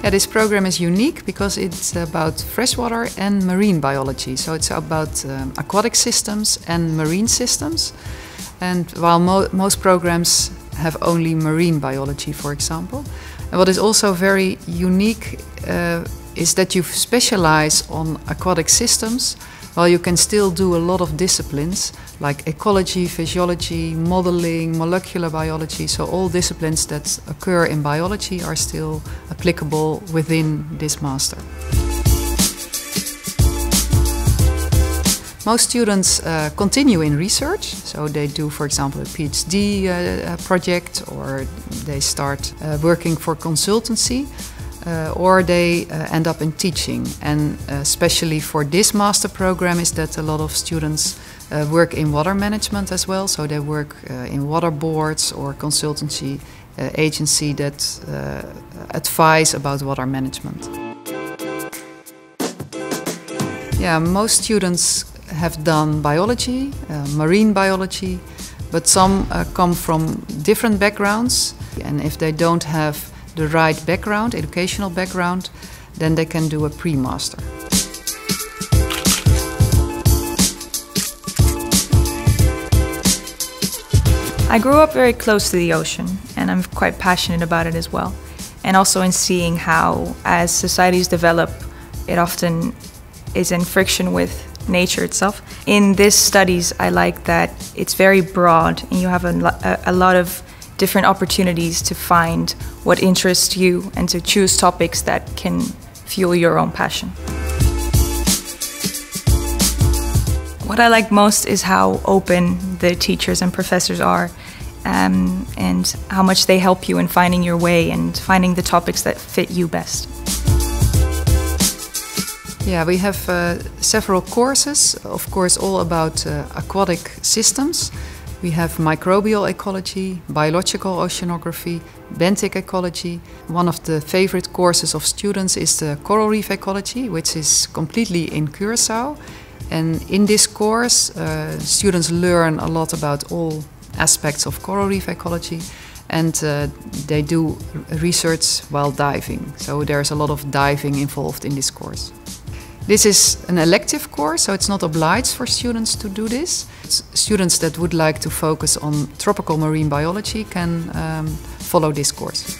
Yeah, this program is unique because it's about freshwater and marine biology. So it's about aquatic systems and marine systems. And while most programs have only marine biology, for example. And what is also very unique is that you specialize on aquatic systems, while you can still do a lot of disciplines like ecology, physiology, modeling, molecular biology. So all disciplines that occur in biology are still applicable within this master. Most students continue in research, so they do, for example, a PhD project, or they start working for consultancy, or they end up in teaching. And especially for this master program is that a lot of students work in water management as well, so they work in water boards or consultancy agency that advise about water management. Yeah, most students have done biology, marine biology, but some come from different backgrounds, and if they don't have the right background, educational background, then they can do a pre-master. I grew up very close to the ocean, and I'm quite passionate about it as well. And also in seeing how, as societies develop, it often is in friction with nature itself. In these studies, I like that it's very broad and you have a lot of different opportunities to find what interests you and to choose topics that can fuel your own passion. What I like most is how open the teachers and professors are, and how much they help you in finding your way and finding the topics that fit you best. Yeah, we have several courses, of course, all about aquatic systems. We have microbial ecology, biological oceanography, benthic ecology. One of the favorite courses of students is the coral reef ecology, which is completely in Curaçao. And in this course, students learn a lot about all aspects of coral reef ecology, and they do research while diving. So there's a lot of diving involved in this course. This is an elective course, so it's not obliged for students to do this. Students that would like to focus on tropical marine biology can follow this course.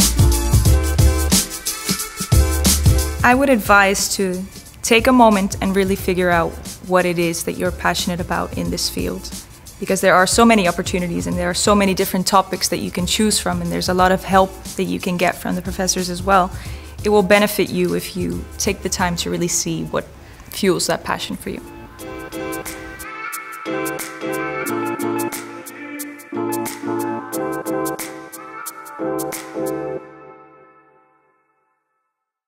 I would advise to take a moment and really figure out what it is that you're passionate about in this field. Because there are so many opportunities and there are so many different topics that you can choose from, and there's a lot of help that you can get from the professors as well. It will benefit you if you take the time to really see what fuels that passion for you.